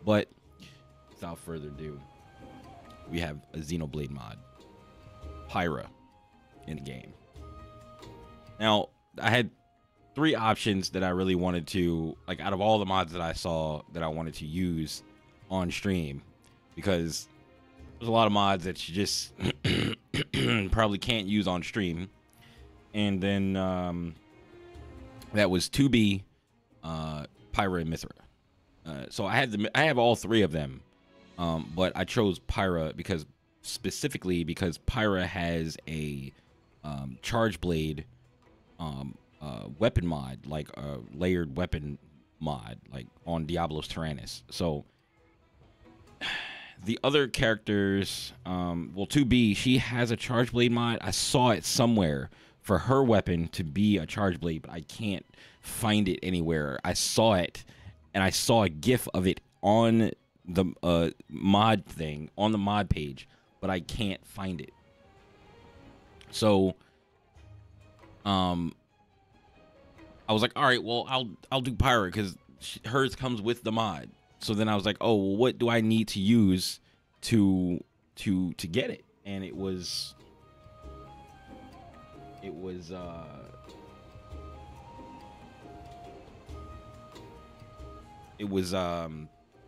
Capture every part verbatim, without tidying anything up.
But without further ado, we have a Xenoblade mod, Pyra, in the game. Now, I had three options that I really wanted to, like, out of all the mods that I saw that I wanted to use on stream, because there's a lot of mods that you just probably can't use on stream. And then um, that was two B, uh, Pyra, and Mythra. Uh, so I had the, I have all three of them, um, but I chose Pyra because specifically because Pyra has a um, charge blade um, uh, weapon mod, like a layered weapon mod, like on Diablos Tyrannus. So the other characters, um, well, two B, she has a charge blade mod. I saw it somewhere for her weapon to be a charge blade, but I can't find it anywhere. I saw it, and I saw a GIF of it on the uh, mod thing, on the mod page, but I can't find it. So, um, I was like, all right, well, I'll I'll do Pyra because hers comes with the mod. So then I was like, oh, well, what do I need to use to to to get it? And it was it was uh it was um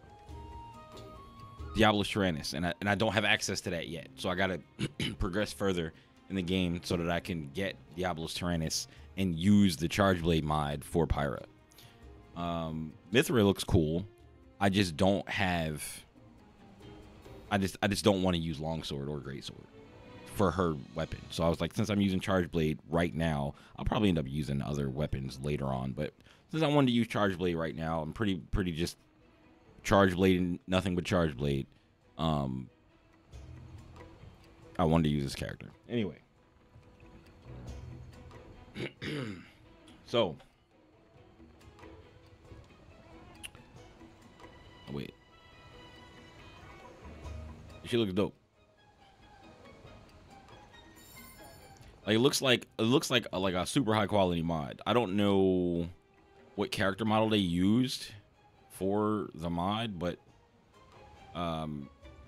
Diablos Tyrannus, and I and I don't have access to that yet. So I gotta progress further in the game so that I can get Diablos Tyrannus and use the Charge Blade mod for Pyra. Um, Mythra looks cool. I just don't have. I just I just don't want to use longsword or greatsword for her weapon. So I was like, since I'm using Charge Blade right now, I'll probably end up using other weapons later on. But since I wanted to use Charge Blade right now, I'm pretty pretty just Charge Blade and nothing but Charge Blade. Um, I wanted to use this character anyway. So. Oh, wait. She looks dope. Like it looks like it looks like a, like a super high quality mod. I don't know what character model they used for the mod, but um,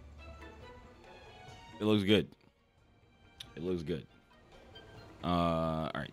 it looks good. It looks good. Uh, all right.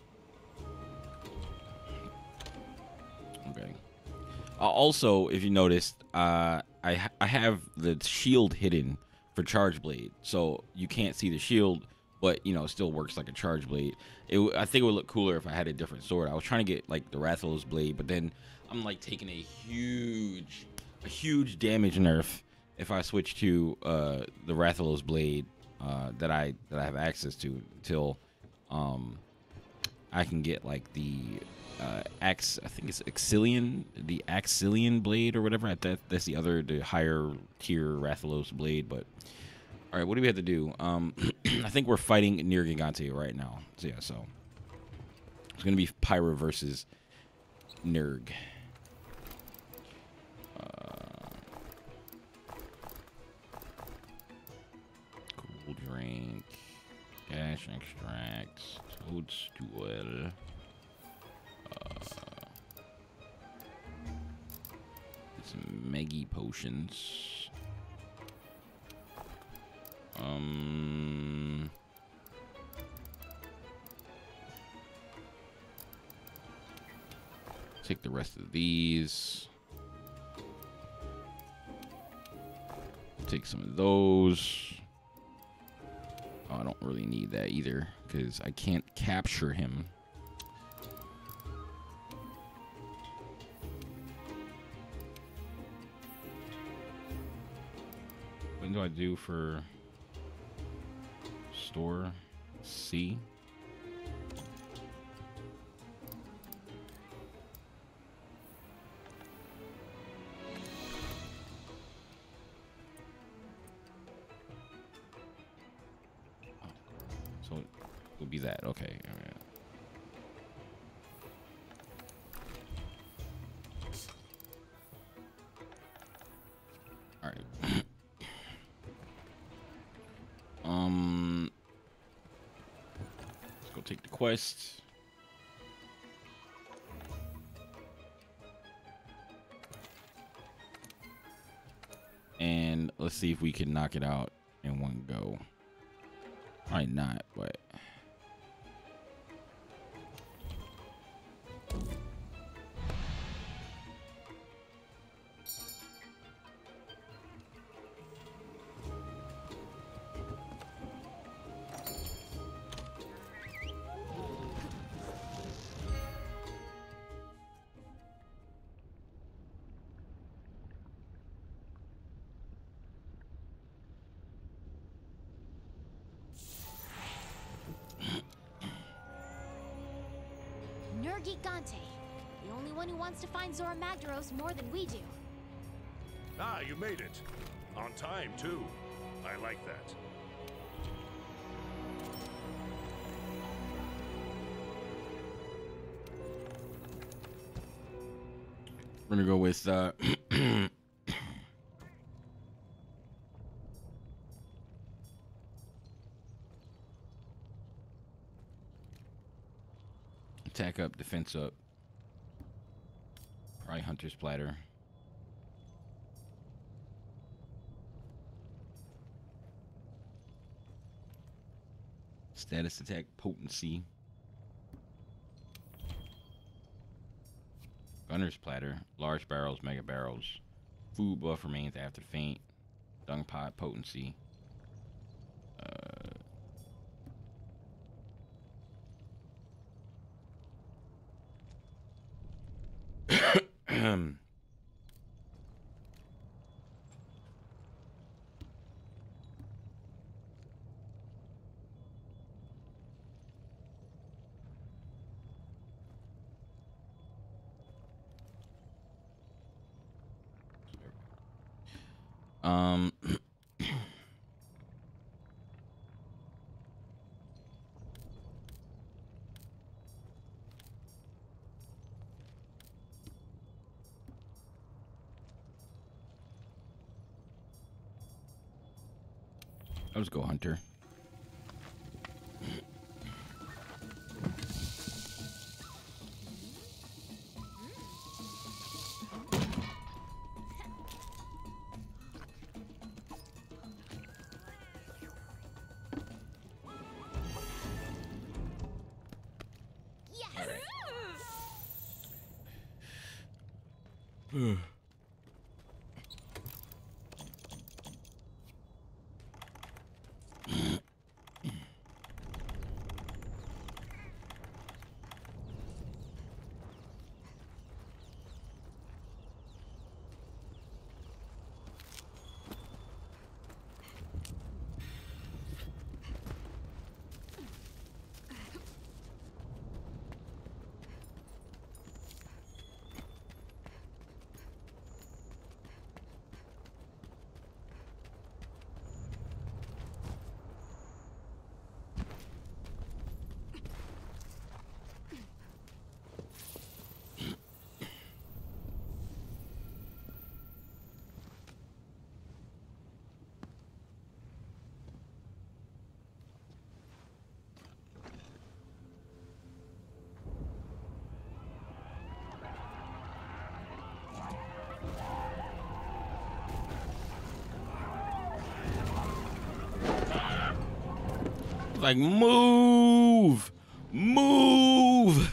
Okay. Uh, also, if you noticed, uh, I ha I have the shield hidden for Charge Blade, so you can't see the shield, but you know, it still works like a Charge Blade. It w I think it would look cooler if I had a different sword. I was trying to get like the Rathalos blade, but then I'm like taking a huge, a huge damage nerf if I switch to uh, the Rathalos blade uh, that I that I have access to until um, I can get like the uh ax I think it's Axilian, the Axilian blade or whatever. That that's the other, the higher tier Rathalos blade. But all right, what do we have to do? um I think we're fighting near Gigante right now. So yeah, so it's gonna be Pyra versus Nerg. uh cool drink, gash extract, toadstool, Uh, some Meggy potions. Um, take the rest of these. Take some of those. Oh, I don't really need that either because I can't capture him. What do I do for store C? Oh, so it will be that. Okay. All right. All right. um, let's go take the quest. let's see if we can knock it out in one go. Probably not, but. Nergigante, the only one who wants to find Zorah Magdaros more than we do. Ah, you made it. On time, too. I like that. We're gonna go with uh attack up, defense up. Probably Hunter's Platter. Status attack, potency. Gunner's Platter, large barrels, mega barrels. Food buff remains after faint. Dung pot, potency. Uh, um let's go Hunter. Like move, move.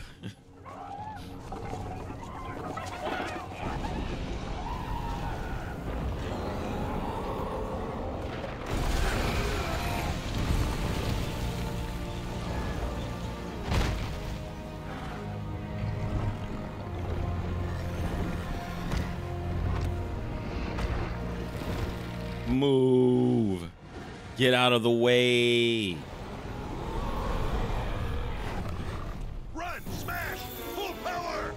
Move. Get out of the way. Run! Smash! Full power!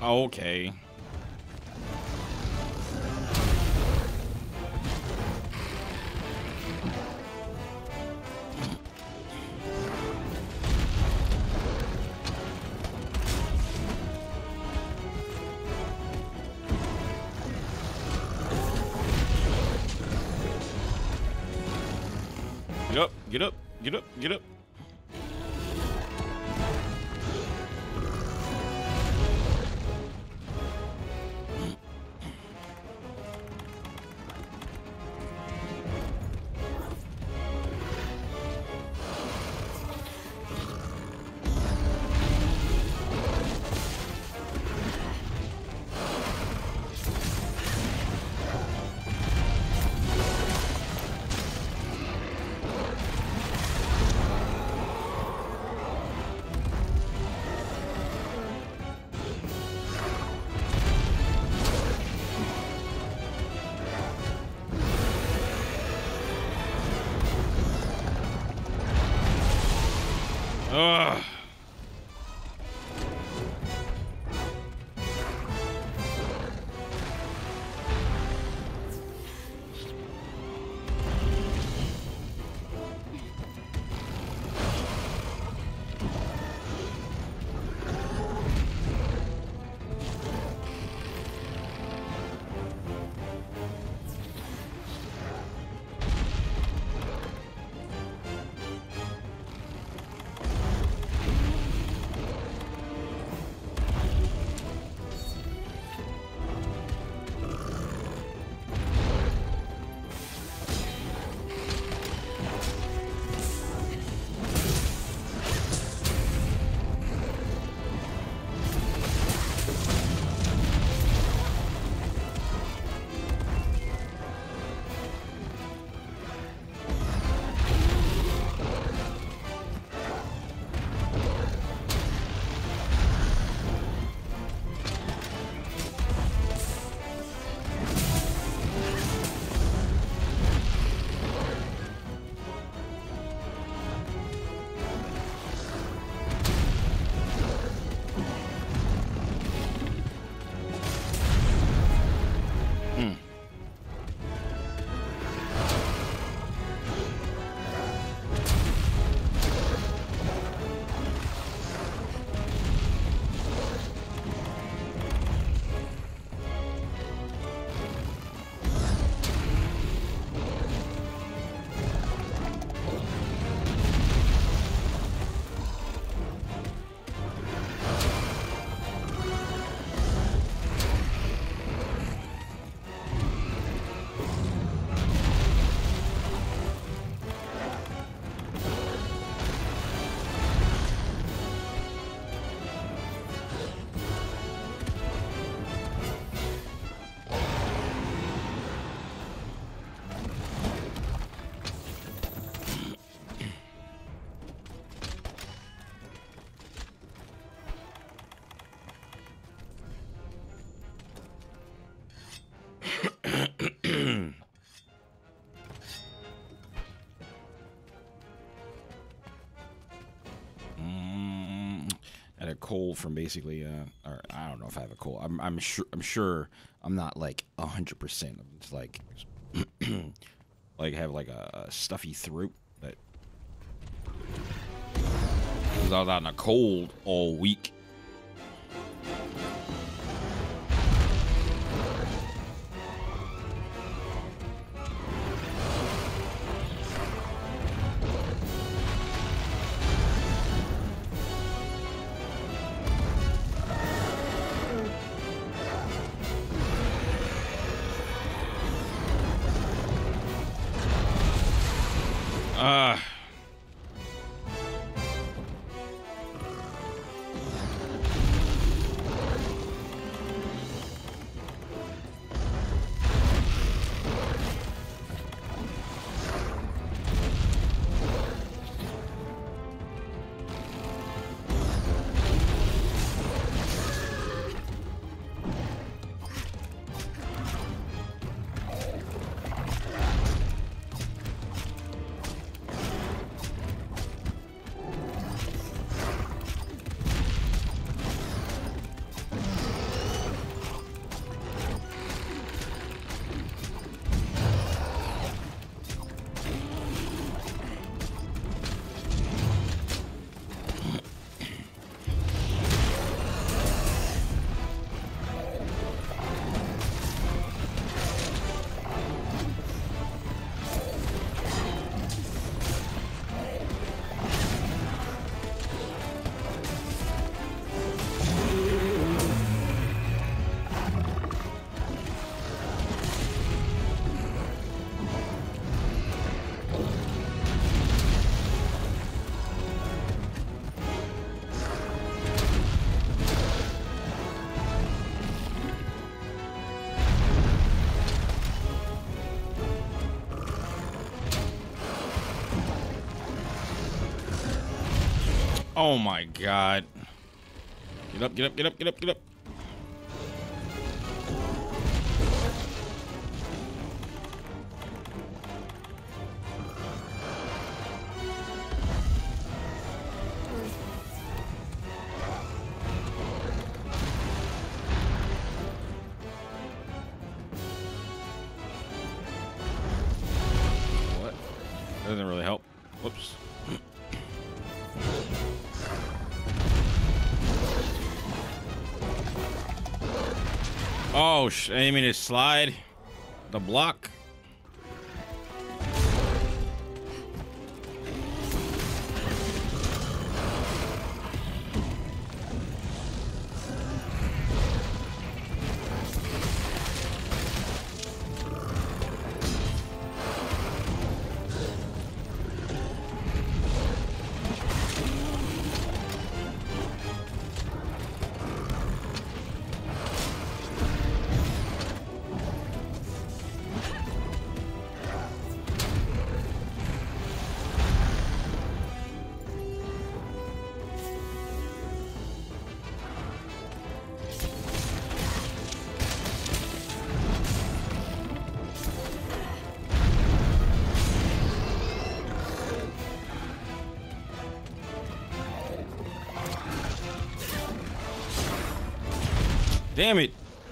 Okay. Get up, get up, get up, get up. Ugh. Had a cold from basically, uh, or I don't know if I have a cold. I'm, I'm sure, I'm sure I'm not like a hundred percent. I'm just like, like have like a, a stuffy throat. But because I was out in the cold all week. Uh, Oh my god. Get up, get up, get up, get up, get up. What? That doesn't really help. Whoops. Oh, sh I didn't mean to slide the block. Damn it.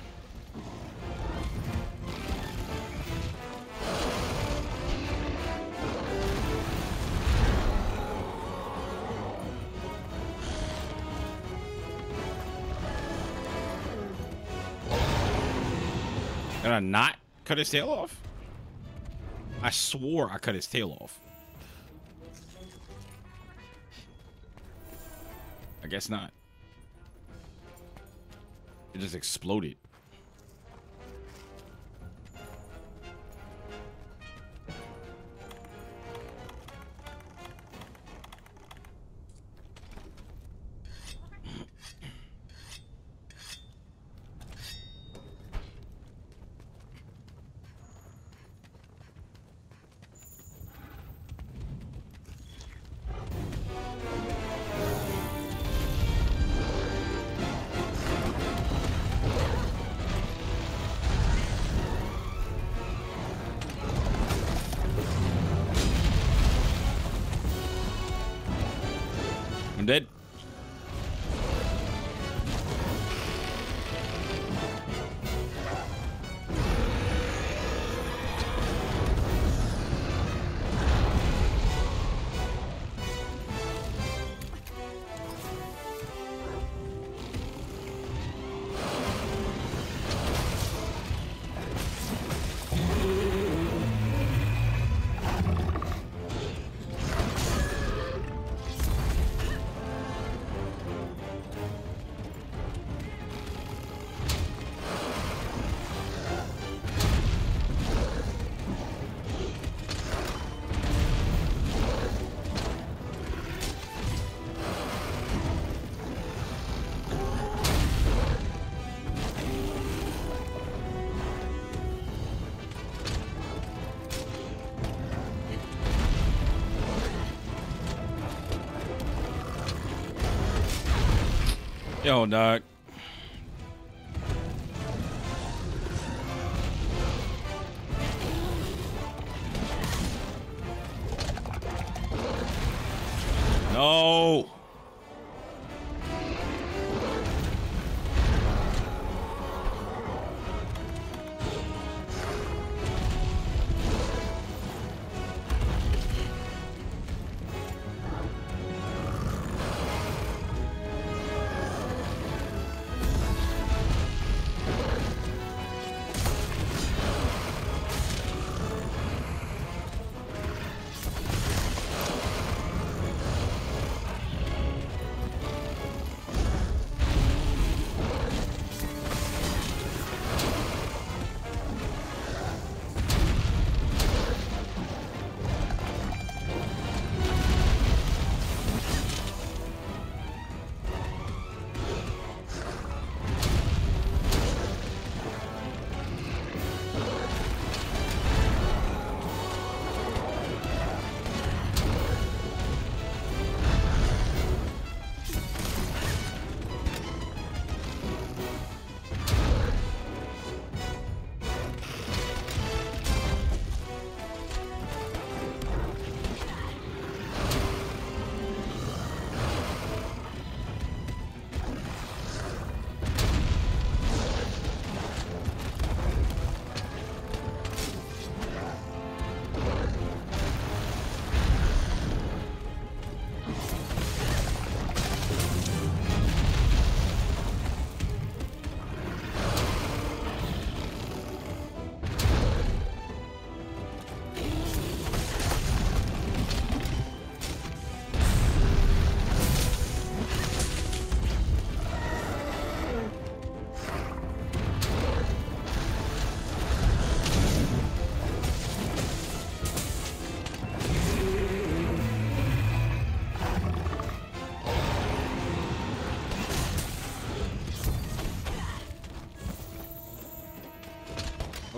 Did I not cut his tail off? I swore I cut his tail off. I guess not. It just exploded. I'm dead. Yo, dog. No.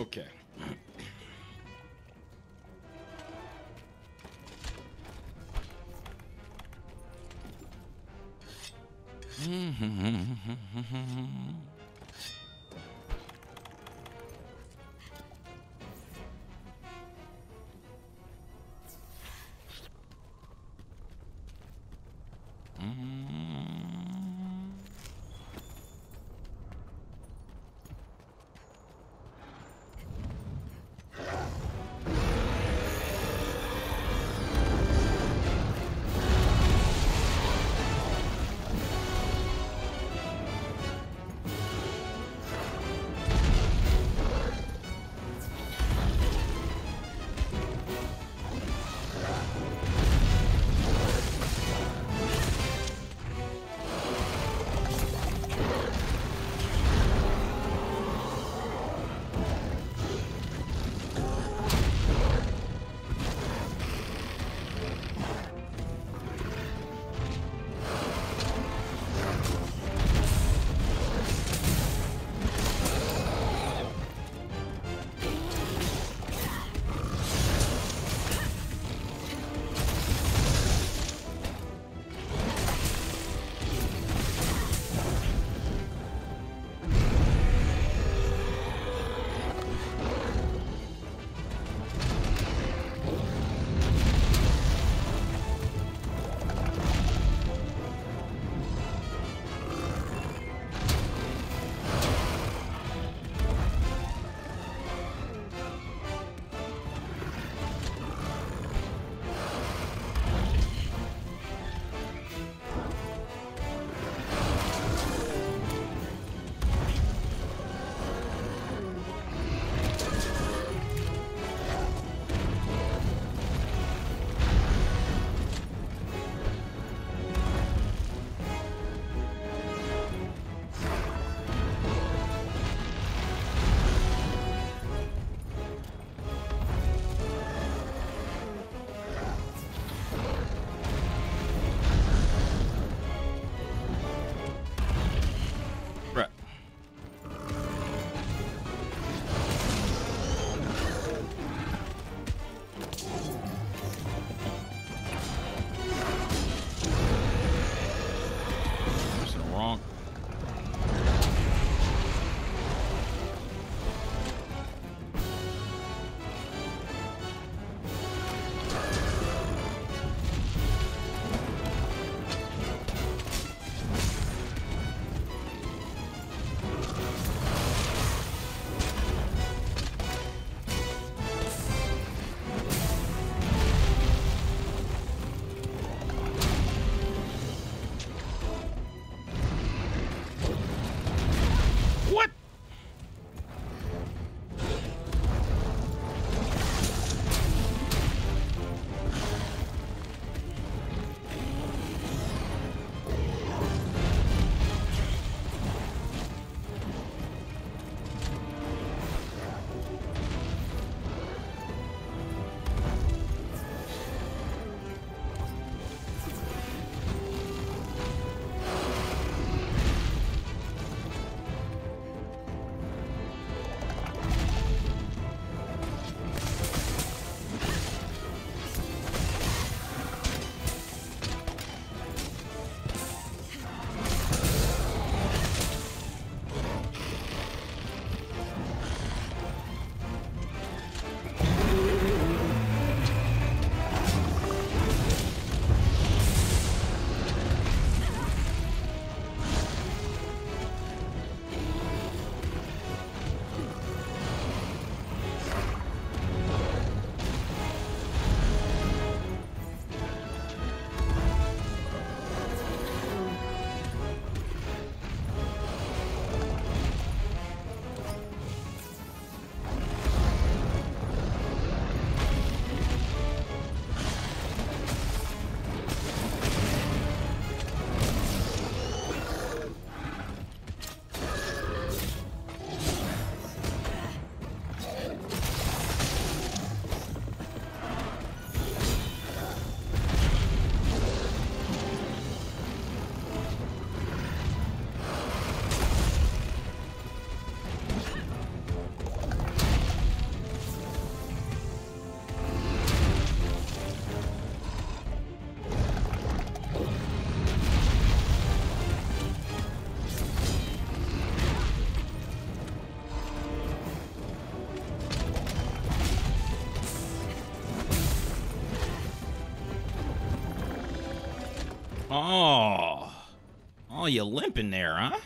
Okay. Oh, you limping there, huh?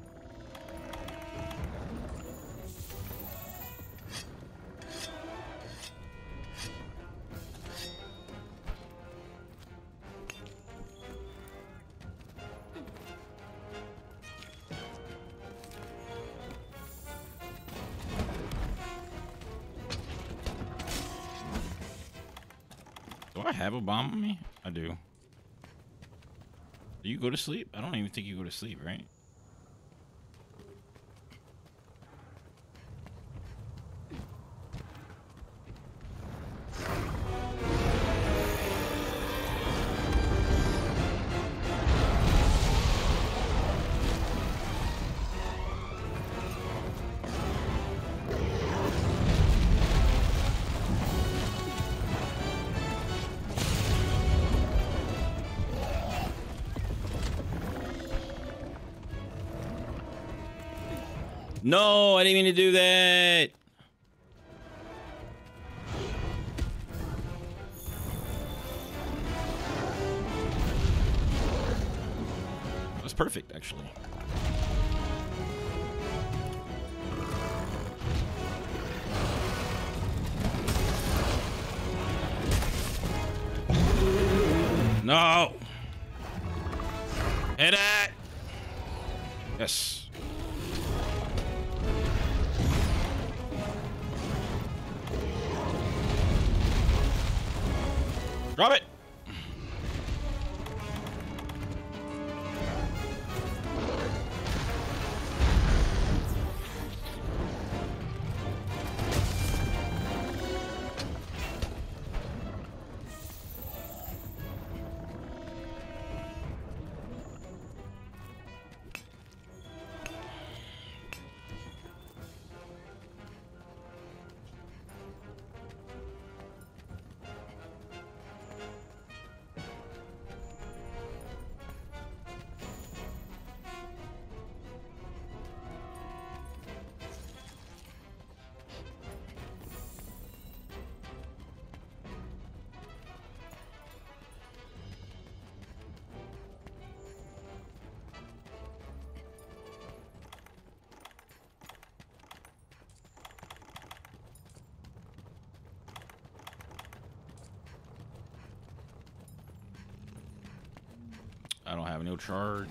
Do I have a bomb on me? I do. Do you go to sleep? I don't even think you go to sleep, right? No, I didn't mean to do that. That's perfect, actually. No. Hit it. Yes. Drop it. I don't have no charge.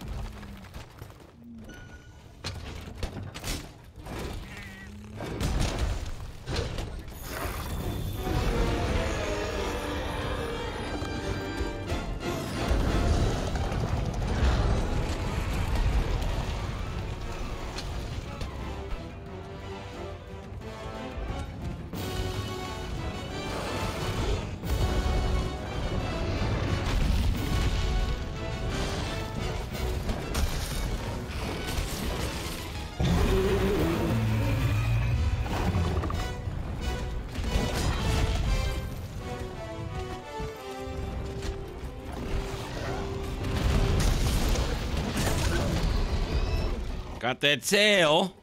Got that tail.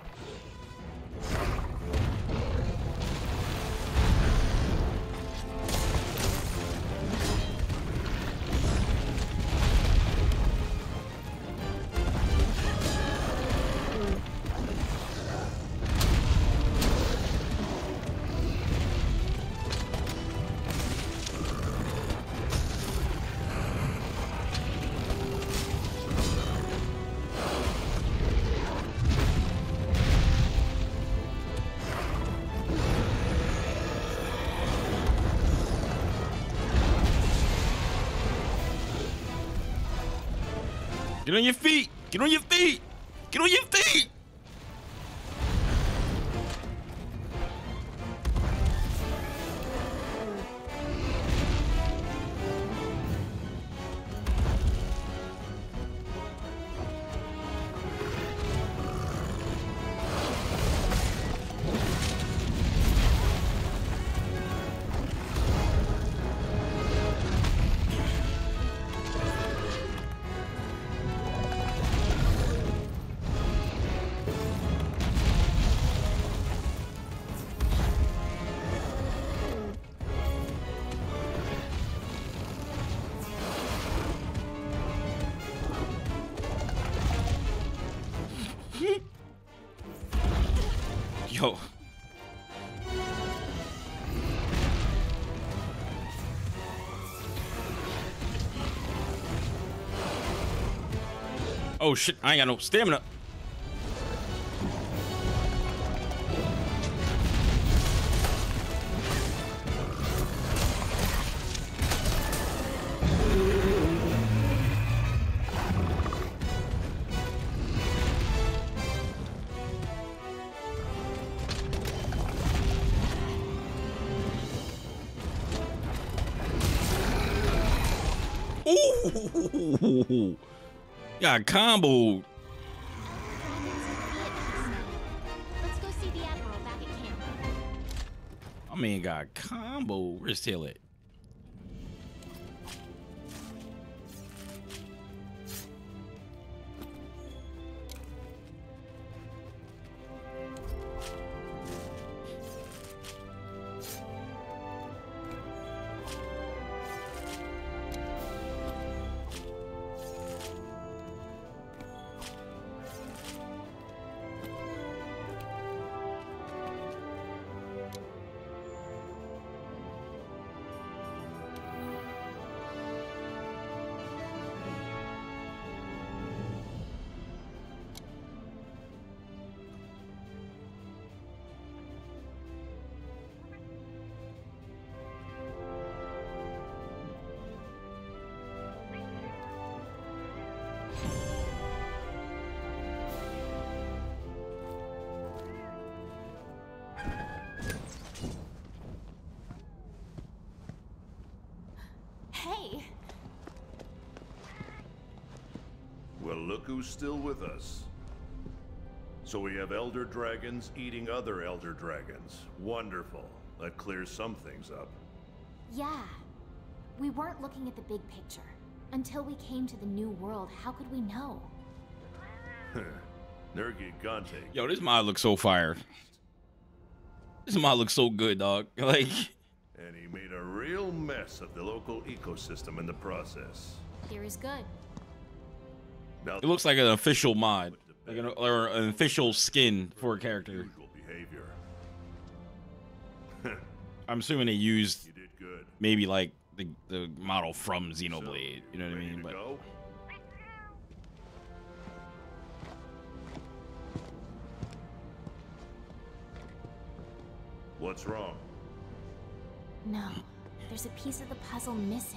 Get on your feet! Get on your feet! Get on your feet! go. Oh shit, I ain't got no stamina. Ooh, got comboed. Let's go see the Admiral back at camp. I mean, got combo. Where's Tail at? Hey, Well, look who's still with us. So we have Elder Dragons eating other Elder Dragons. Wonderful. That clears some things up. yeah. We weren't looking at the big picture. Until we came to the new world, how could we know? Nergigante. Yo, this mod looks so fire. This mod looks so good, dog. Like, And he made a real mess of the local ecosystem in the process. Theory's good. Now, it looks like an official mod, like an, or an official skin for a character. usual behavior. I'm assuming they used You did good. maybe like the the model from Xenoblade. You know what I Ready mean? to But go? What's wrong? No, there's a piece of the puzzle missing.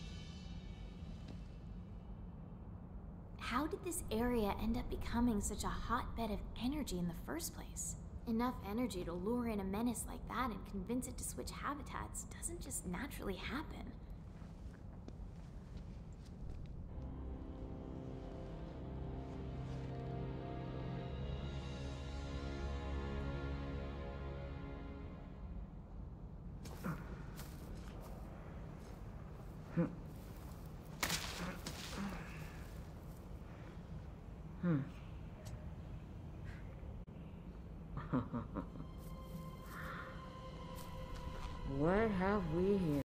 How did this area end up becoming such a hotbed of energy in the first place? Enough energy to lure in a menace like that and convince it to switch habitats doesn't just naturally happen. What have we here?